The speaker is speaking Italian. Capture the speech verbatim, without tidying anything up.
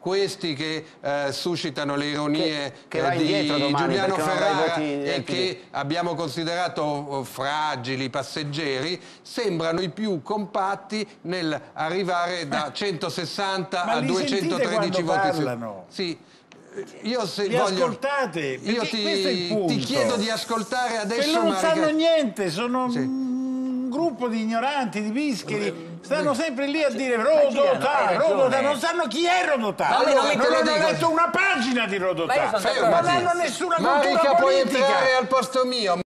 questi che eh, suscitano le ironie che, che eh, di domani, Giuliano Ferrara e voti, che abbiamo considerato fragili, passeggeri, sembrano i più compatti nel arrivare da centosessanta ma a duecentotredici voti. Parlano? Sì. Io se li voglio... ascoltate? Io ti, ti chiedo di ascoltare adesso. Che loro non Marica... sanno niente, sono sì. un gruppo di ignoranti, di bischeri, stanno sempre lì a dire Rodotà, Rodotà, non sanno chi è Rodotà, allora, non, non hanno letto una pagina di Rodotà, non hanno nessuna cultura politica. Marica, puoi entrare al posto mio.